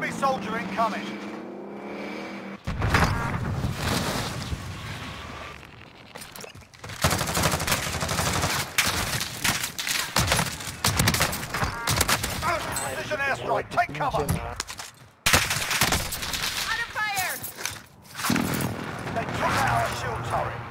Enemy soldier incoming. Precision airstrike, take cover. Under fire! They took out our shield turret.